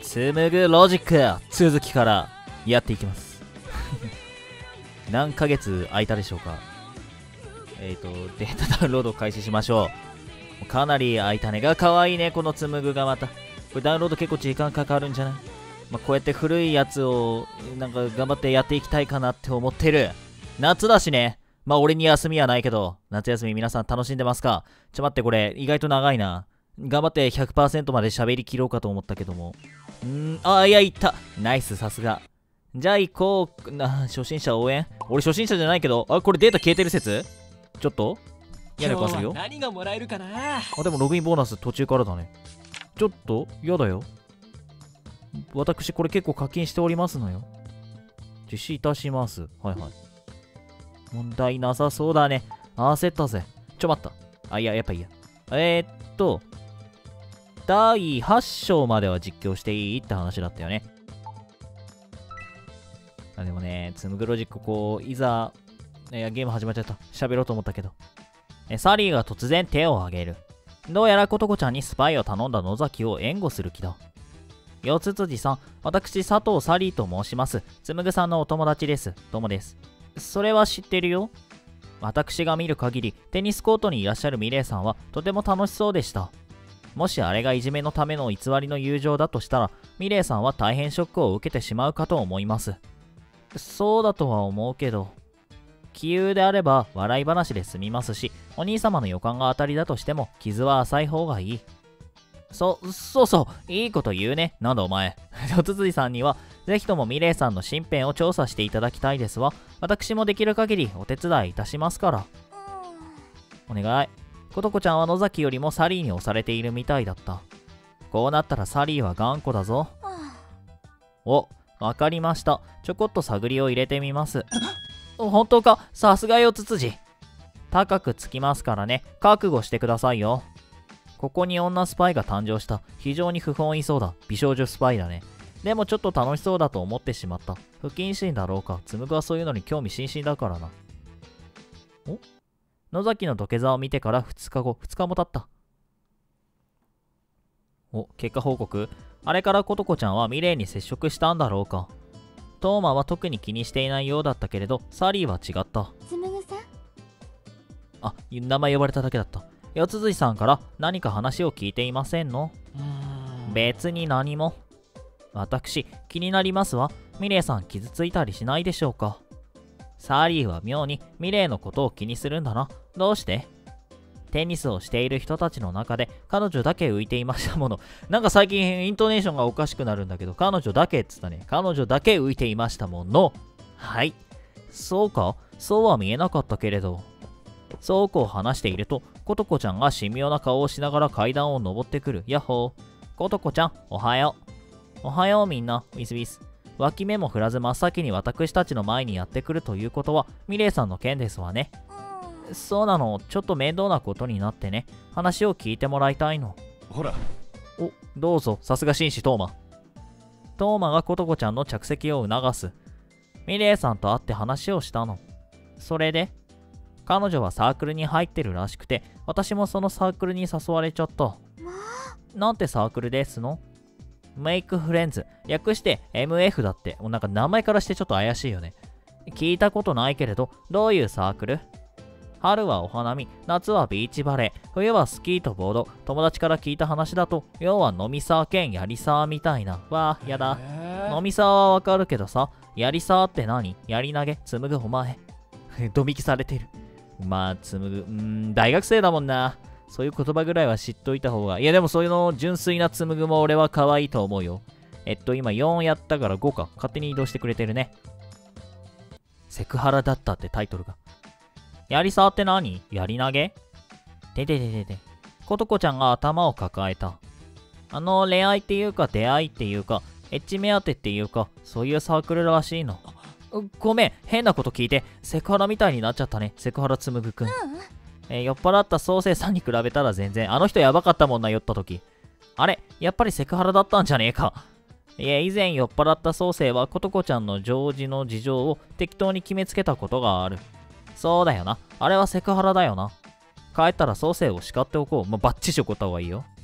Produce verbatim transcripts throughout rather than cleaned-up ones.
紡ぐロジック続きからやっていきます何ヶ月空いたでしょうか。えっ、ー、とデータダウンロードを開始しましょう。かなり空いたね。が可愛いね、この紡ぐがまた。これダウンロード結構時間かかるんじゃない？まあ、こうやって古いやつをなんか頑張ってやっていきたいかなって思ってる。夏だしね。まあ俺に休みはないけど、夏休み皆さん楽しんでますか？ちょ待って、これ意外と長いな。頑張って ひゃくパーセント まで喋り切ろうかと思ったけども。んー、あ、いや、いった。ナイス、さすが。じゃあ行こう。な、初心者応援？俺初心者じゃないけど、あ、これデータ消えてる説？ちょっと嫌な顔するよ。 何がもらえるかな。 あ、でもログインボーナス途中からだね。ちょっと嫌だよ。私これ結構課金しておりますのよ。実施いたします。はいはい。問題なさそうだね。焦ったぜ。ちょ待った。あ、いや、やっぱいいや。えー、っと、だいはち章までは実況していいって話だったよね。あ、でもね、つむぐロジックこう、いざ、いや、ゲーム始まっちゃった。喋ろうと思ったけど。え、サリーが突然手を挙げる。どうやらことこちゃんにスパイを頼んだ野崎を援護する気だ。よつつじさん、私、佐藤サリーと申します。つむぐさんのお友達です。どうもです。それは知ってるよ。私が見る限り、テニスコートにいらっしゃるミレイさんはとても楽しそうでした。もしあれがいじめのための偽りの友情だとしたら、ミレイさんは大変ショックを受けてしまうかと思います。そうだとは思うけど、杞憂であれば笑い話で済みますし、お兄様の予感が当たりだとしても傷は浅い方がいい。そ、そうそう、いいこと言うね。なんだお前。おつつじさんには、ぜひともミレイさんの身辺を調査していただきたいですわ。私もできる限りお手伝いいたしますから。お願い。ことこちゃんは野崎よりもサリーに押されているみたいだった。こうなったらサリーは頑固だぞ。お、わかりました。ちょこっと探りを入れてみます。本当か？さすがよつつじ。高くつきますからね。覚悟してくださいよ。ここに女スパイが誕生した。非常に不本意そうだ。美少女スパイだね。でもちょっと楽しそうだと思ってしまった。不謹慎だろうか。つむぐはそういうのに興味津々だからな。お？野崎の土下座を見てからふつかご、ふつかも経った。お、結果報告。あれからことこちゃんはミレイに接触したんだろうか。トーマは特に気にしていないようだったけれど、サリーは違った。 つむぐさん？ あ、名前呼ばれただけだった。よつつじさんから何か話を聞いていませんの？別に何も。私、気になりますわ。ミレイさん傷ついたりしないでしょうか？サリーは妙にミレイのことを気にするんだな。どうして？テニスをしている人たちの中で彼女だけ浮いていましたもの。なんか最近イントネーションがおかしくなるんだけど、彼女だけっつったね。彼女だけ浮いていましたもの。はい。そうか？そうは見えなかったけれど。そうこう話していると、ことこちゃんが神妙な顔をしながら階段を登ってくる。やっほー。ことこちゃん、おはよう。おはようみんな。ウィスウィス。脇目も振らず真っ先に私たちの前にやってくるということは、ミレイさんの件ですわね。そうなの。ちょっと面倒なことになってね。話を聞いてもらいたいの。 ほら。 お、どうぞ。さすが紳士トーマ。トーマがことこちゃんの着席を促す。ミレイさんと会って話をしたの。それで彼女はサークルに入ってるらしくて、私もそのサークルに誘われちゃった。なんてサークルですの？メイクフレンズ。略して エムエフ だって。もうなんか名前からしてちょっと怪しいよね。聞いたことないけれど、どういうサークル？春はお花見、夏はビーチバレー、冬はスキーとボード。友達から聞いた話だと、要は飲みサー兼やりサーみたいな。わあ、やだ。飲みサーはわかるけどさ、やりサーって何？やり投げ？紡ぐお前。ドミキされてる。まあ、紡ぐ、うーん、大学生だもんな。そういう言葉ぐらいは知っといた方が。いや、でもそういうの純粋な紡ぐも俺は可愛いと思うよ。えっと、今よんやったからごか。勝手に移動してくれてるね。セクハラだったってタイトルが。やりさーって何？やり投げ？ででででで。ことこちゃんが頭を抱えた。あの、恋愛っていうか出会いっていうか、エッチ目当てっていうか、そういうサークルらしいの。ごめん、変なこと聞いて、セクハラみたいになっちゃったね。セクハラつむぐくん。えー、酔っ払った創生さんに比べたら全然、あの人やばかったもんな、酔った時。あれ、やっぱりセクハラだったんじゃねえか。いや、以前酔っ払った創生はことこちゃんの常時の事情を適当に決めつけたことがある。そうだよな。あれはセクハラだよな。帰ったら創生を叱っておこう。まあ、バッチシ怒った方がいいよ。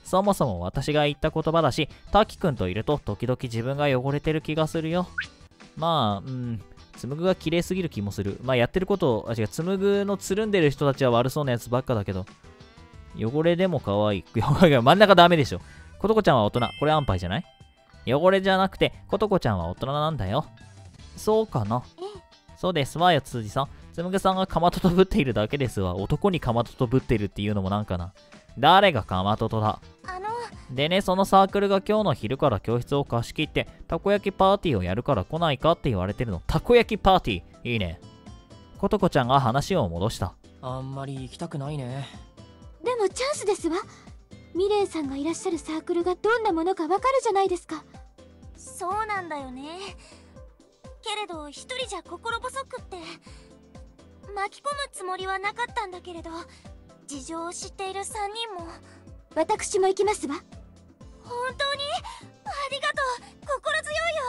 そもそも私が言った言葉だし、滝くんといると時々自分が汚れてる気がするよ。まあ、うん、紡が綺麗すぎる気もする。まあやってることを、あ、違う、紡のつるんでる人たちは悪そうなやつばっかだけど、汚れでも可愛い。汚れが真ん中ダメでしょ。ことこちゃんは大人。これ安牌じゃない？汚れじゃなくて、ことこちゃんは大人なんだよ。そうかな。そうですわよ、つつじさん。つむぐさんがかまととぶっているだけですわ。男にかまととぶってるっていうのもなんかな。誰がかまととだ。 あのでね、そのサークルが今日の昼から教室を貸し切って、たこ焼きパーティーをやるから来ないかって言われてるの。たこ焼きパーティーいいね。ことこちゃんが話を戻した。 あんまり行きたくないね。 でもチャンスですわ。ミレイさんがいらっしゃるサークルがどんなものかわかるじゃないですか。そうなんだよね。けれど一人じゃ心細くって巻き込むつもりはなかったんだけれど、事情を知っているさんにんも。私も行きますわ。本当にありがとう。心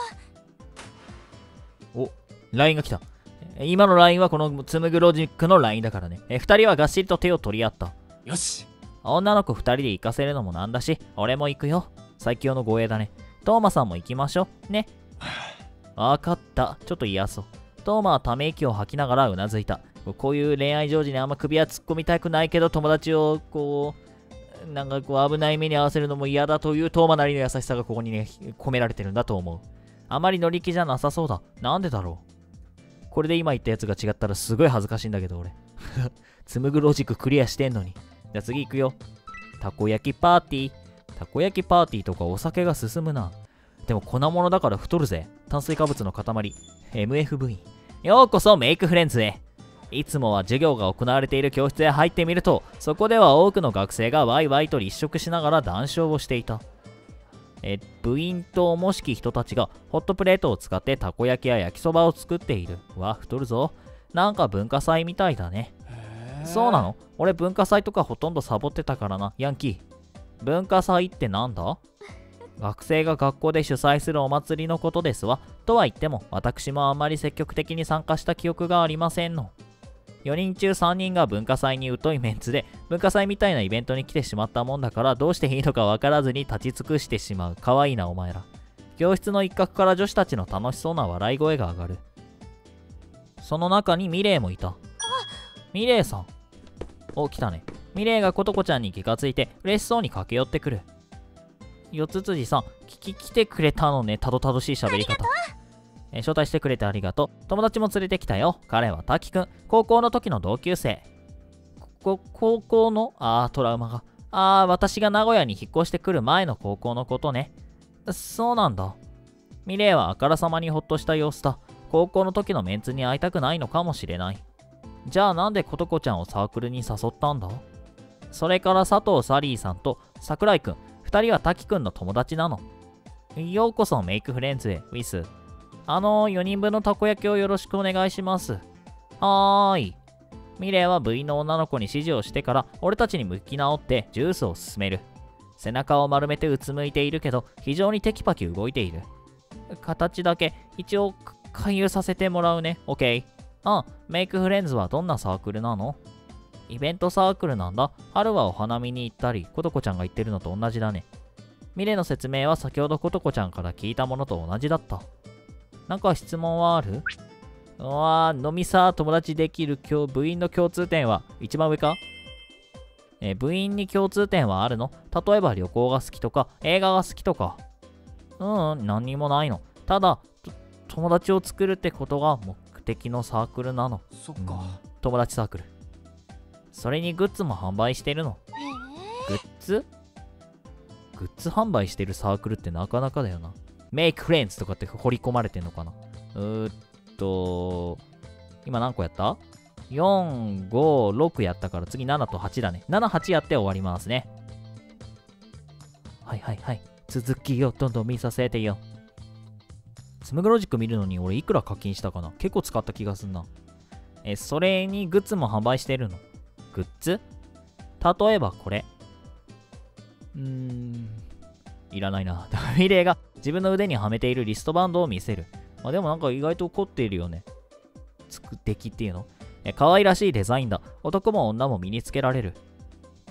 強いよ。 お、ライン が来た。今の ライン はこのつむぐロジックの ライン だからね。え、二人はがっしりと手を取り合った。 よし。 女の子二人で行かせるのもなんだし、俺も行くよ。最強の護衛だね。トーマさんも行きましょう。ね。わかった。ちょっと嫌そう。トーマはため息を吐きながらうなずいた。こういう恋愛成就にあんま首は突っ込みたくないけど、友達をこう、なんかこう危ない目に合わせるのも嫌だというトーマなりの優しさがここにね、込められてるんだと思う。あまり乗り気じゃなさそうだ。なんでだろう。これで今言ったやつが違ったらすごい恥ずかしいんだけど、俺。紡ぐロジッククリアしてんのに。じゃあ次行くよ。たこ焼きパーティー。たこ焼きパーティーとかお酒が進むな。でも粉物だから太るぜ。炭水化物の塊。エムエフブイ。ようこそメイクフレンズへ。いつもは授業が行われている教室へ入ってみると、そこでは多くの学生がワイワイと立食しながら談笑をしていた。え、部員ともしき人たちがホットプレートを使ってたこ焼きや焼きそばを作っている。わ、太るぞ。なんか文化祭みたいだね。そうなの？俺文化祭とかほとんどサボってたからな、ヤンキー。文化祭ってなんだ？学生が学校で主催するお祭りのことですわ。とは言っても、私もあまり積極的に参加した記憶がありませんの。よにん中さんにんが文化祭に疎いメンツで、文化祭みたいなイベントに来てしまったもんだから、どうしていいのかわからずに立ち尽くしてしまう。かわいいな、お前ら。教室の一角から女子たちの楽しそうな笑い声が上がる。その中にミレイもいた。ミレイさん。お、来たね。ミレイがことこちゃんに気がついて、嬉しそうに駆け寄ってくる。よつつじさん、聞き来てくれたのね。たどたどしい喋り方。え招待してくれてありがとう。友達も連れてきたよ。彼は滝くん。高校の時の同級生。こ、高校のあー、トラウマが。あー、私が名古屋に引っ越してくる前の高校のことね。そうなんだ。ミレイはあからさまにほっとした様子だ。高校の時のメンツに会いたくないのかもしれない。じゃあなんでことこちゃんをサークルに誘ったんだ？それから佐藤サリーさんと桜井くん。二人は滝くんの友達なの。ようこそメイクフレンズへ、ウィス。あのー、よにんぶんのたこ焼きをよろしくお願いします。はーい。ミレイは部員の女の子に指示をしてから、俺たちに向き直ってジュースを勧める。背中を丸めてうつむいているけど、非常にテキパキ動いている。形だけ、一応、勧誘させてもらうね。オッケー。あ、メイクフレンズはどんなサークルなの？イベントサークルなんだ。春はお花見に行ったり、ことこちゃんが言ってるのと同じだね。ミレイの説明は先ほどことこちゃんから聞いたものと同じだった。なんか質問はある？うわー、飲みさ、友達できる今日部員の共通点は一番上か？え、部員に共通点はあるの？例えば旅行が好きとか、映画が好きとか。うん、何にもないの。ただ、友達を作るってことが目的のサークルなの。 そっか。 友達サークル。それにグッズも販売してるの。グッズ？グッズ販売してるサークルってなかなかだよな。メイクフレンズとかって掘り込まれてんのかな？うーっと、今何個やった？ よん、ご、ろくやったから次ななとはちだね。なな、はちやって終わりますね。はいはいはい。続きをどんどん見させてよ。スムグロジック見るのに俺いくら課金したかな？結構使った気がすんな。え、それにグッズも販売してるの。グッズ？例えばこれ。うーん。いらないな。ミレイが自分の腕にはめているリストバンドを見せる。まあ、でもなんか意外と凝っているよね。つく出来っていうの？え、可愛らしいデザインだ。男も女も身につけられる。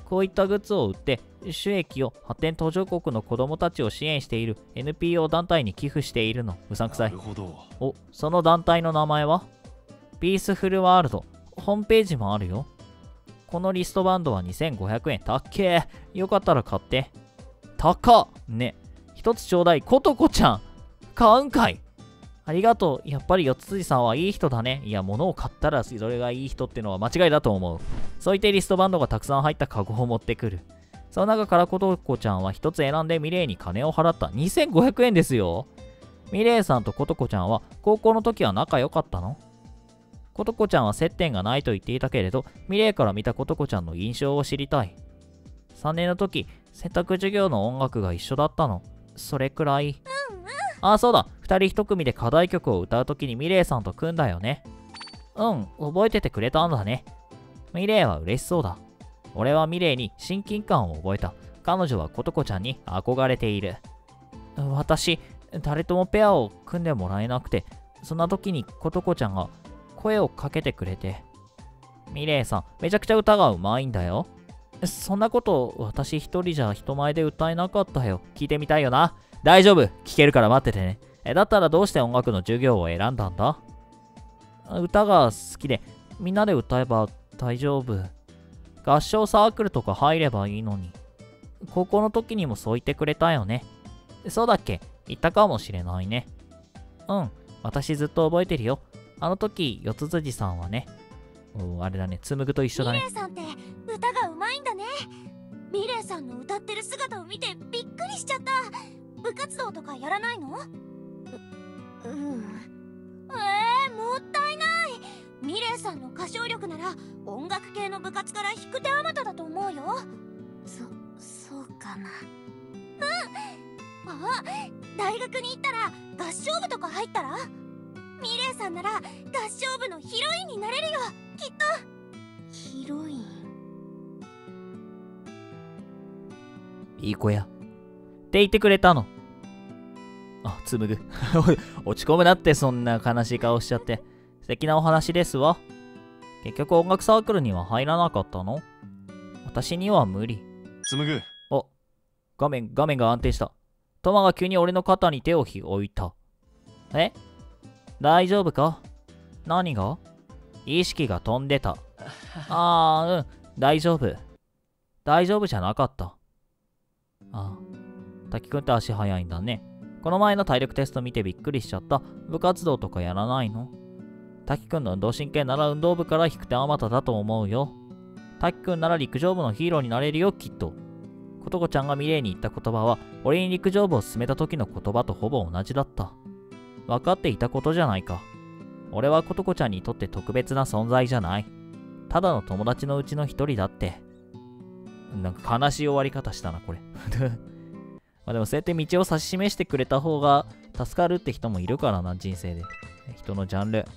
こういったグッズを売って収益を発展途上国の子供たちを支援している エヌピーオー 団体に寄付しているの。うさんくさい。 なるほど。 お、その団体の名前はピースフルワールド。ホームページもあるよ。このリストバンドはにせんごひゃくえん。たっけー。よかったら買って。高っね。一つちょうだい。ことこちゃん。買うんかい。ありがとう。やっぱり四つさんはいい人だね。いや、物を買ったらそれがいい人ってのは間違いだと思う。そう言ってリストバンドがたくさん入ったカゴを持ってくる。その中からことこちゃんは一つ選んでミレイに金を払った。にせんごひゃくえんですよ。ミレイさんとことこちゃんは高校の時は仲良かったの？ことこちゃんは接点がないと言っていたけれど、ミレイから見たことこちゃんの印象を知りたい。さんねんの時、選択授業の音楽が一緒だったの。それくらい。 うんうん。 ああ、そうだ。二人一組で課題曲を歌う時にミレイさんと組んだよね。うん、覚えててくれたんだね。ミレイは嬉しそうだ。俺はミレイに親近感を覚えた。彼女はことこちゃんに憧れている。私、誰ともペアを組んでもらえなくて、そんな時にことこちゃんが声をかけてくれて。ミレイさん、めちゃくちゃ歌がうまいんだよ。そんなこと私一人じゃ人前で歌えなかったよ。聞いてみたいよな。大丈夫。聞けるから待っててね。え、だったらどうして音楽の授業を選んだんだ？歌が好きで、みんなで歌えば大丈夫。合唱サークルとか入ればいいのに。高校の時にもそう言ってくれたよね。そうだっけ？言ったかもしれないね。うん。私ずっと覚えてるよ。あの時、四つ辻さんはね。おあれだね。つむぐと一緒だね。 ミレイさんって歌がうまいんだね。ミレイさんの歌ってる姿を見てびっくりしちゃった。部活動とかやらないの？う、うん。えー、もったいない。ミレイさんの歌唱力なら音楽系の部活から引く手あまただと思うよ。そ、そうかな。うん。あ、大学に行ったら合唱部とか入ったら？ミレイさんなら合唱部のヒロインになれるよ、きっと。ヒロイン。 いい子や。って言ってくれたの。あ、つむぐ。落ち込むなって、そんな悲しい顔しちゃって。素敵なお話ですわ。結局音楽サークルには入らなかったの？私には無理。 つむぐ。 お、画面、画面が安定した。トマが急に俺の肩に手を置いた。え？大丈夫か？何が？意識が飛んでた。あー、うん、大丈夫。大丈夫じゃなかった。ああ、滝くんって足早いんだね。この前の体力テスト見てびっくりしちゃった。部活動とかやらないの？滝くんの運動神経なら運動部から引く手あまただと思うよ。滝くんなら陸上部のヒーローになれるよ、きっと。ことこちゃんがミレイに言った言葉は、俺に陸上部を進めた時の言葉とほぼ同じだった。分かっていたことじゃないか。俺はことこちゃんにとって特別な存在じゃない。ただの友達のうちの一人だって。なんか悲しい終わり方したな、これ。まあでもそうやって道を指し示してくれた方が助かるって人もいるからな、人生で。人のジャンル。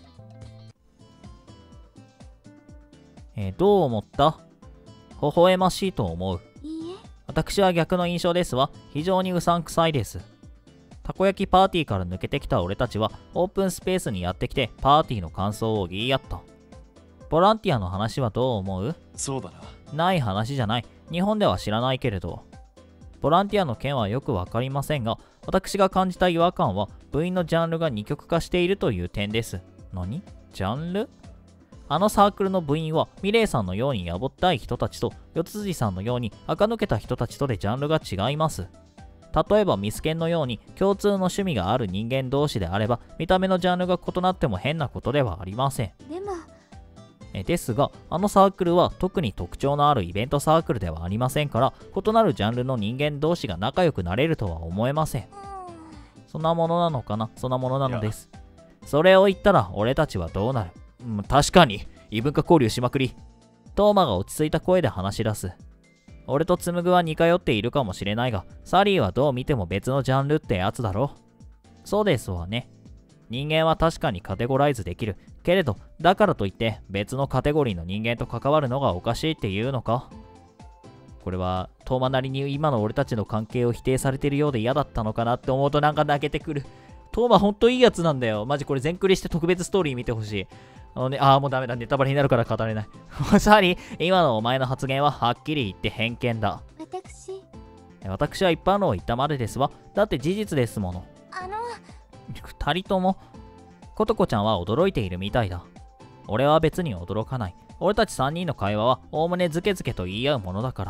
えー、どう思った？微笑ましいと思う。 いいえ。 私は逆の印象ですわ。非常にうさんくさいです。たこ焼きパーティーから抜けてきた俺たちはオープンスペースにやってきてパーティーの感想を言い合った。ボランティアの話はどう思う？ そうだな。 ない話じゃない。日本では知らないけれど。ボランティアの件はよくわかりませんが、私が感じた違和感は部員のジャンルが二極化しているという点です。何？ジャンル？あのサークルの部員はミレイさんのようにやぼったい人たちと四つ辻さんのように垢抜けた人たちとでジャンルが違います。例えばミスケンのように共通の趣味がある人間同士であれば見た目のジャンルが異なっても変なことではありません。 でもえですが、あのサークルは特に特徴のあるイベントサークルではありませんから、異なるジャンルの人間同士が仲良くなれるとは思えません。そんなものなのかな？そんなものなのです。それを言ったら俺たちはどうなる？うん、確かに異文化交流しまくり。トーマが落ち着いた声で話し出す。俺と紡は似通っているかもしれないが、サリーはどう見ても別のジャンルってやつだろ。そうですわね。人間は確かにカテゴライズできる。けれど、だからといって別のカテゴリーの人間と関わるのがおかしいっていうのか？これは、トーマなりに今の俺たちの関係を否定されているようで嫌だったのかなって思うとなんか泣けてくる。 トーマほんといいやつなんだよ。マジこれ全クリして特別ストーリー見てほしい。あのね、あーもうダメだ。ネタバレになるから語れない。サリー、今のお前の発言ははっきり言って偏見だ。 私私は一般論を言ったまでですわ。だって事実ですもの。 あの二人とも、ことこちゃんは驚いているみたいだ。俺は別に驚かない。俺たち三人の会話はおおむねズケズケと言い合うものだから。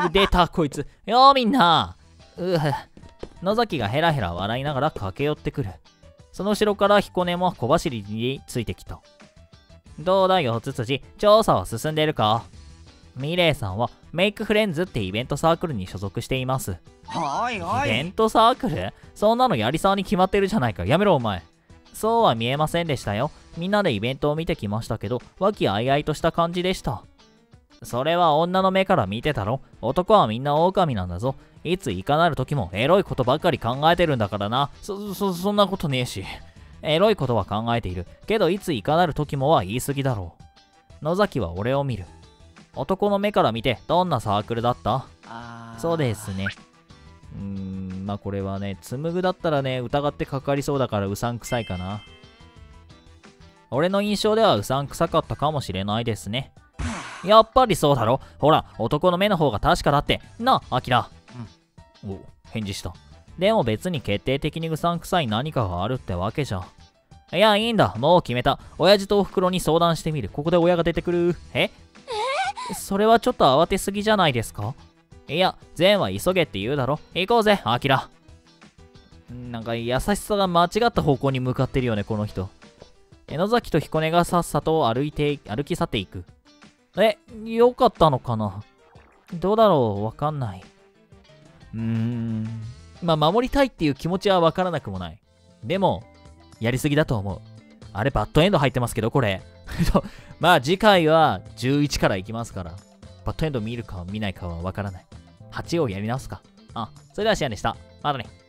出たこいつ。よーみんな。うぅ。野崎がヘラヘラ笑いながら駆け寄ってくる。その後ろから彦根も小走りについてきた。どうだよつつじ、調査は進んでいるか？ミレイさんはメイクフレンズってイベントサークルに所属しています。 おいおイベントサークル？そんなのやりそうに決まってるじゃないか。やめろお前。そうは見えませんでしたよ。みんなでイベントを見てきましたけど、和気あいあいとした感じでした。それは女の目から見てたろ。男はみんな狼なんだぞ。いついかなる時もエロいことばっかり考えてるんだからな。そ、そ、そんなことねえし。エロいことは考えている。けどいついかなる時もは言い過ぎだろう。野崎は俺を見る。男の目から見てどんなサークルだった？そうですね。うーん、まあこれはね、紡ぐだったらね、疑ってかかりそうだからうさんくさいかな。俺の印象ではうさんくさかったかもしれないですね。やっぱりそうだろ。ほら、男の目の方が確かだって。なあ、アキラ。うん。お、返事した。でも別に決定的にうさんくさい何かがあるってわけじゃ。いや、いいんだ。もう決めた。親父とおふくろに相談してみる。ここで親が出てくる。ええそれはちょっと慌てすぎじゃないですか？いや、善は急げって言うだろ。行こうぜ、アキラ。なんか優しさが間違った方向に向かってるよね、この人。野崎と彦根がさっさと歩いて、歩き去っていく。え、よかったのかな？どうだろう？わかんない。うーん。まあ、守りたいっていう気持ちはわからなくもない。でも、やりすぎだと思う。あれ、バッドエンド入ってますけど、これ。まあ、次回はじゅういちからいきますから。バッドエンド見るか見ないかはわからない。はちをやり直すか。あ、それではシアンでした。またね。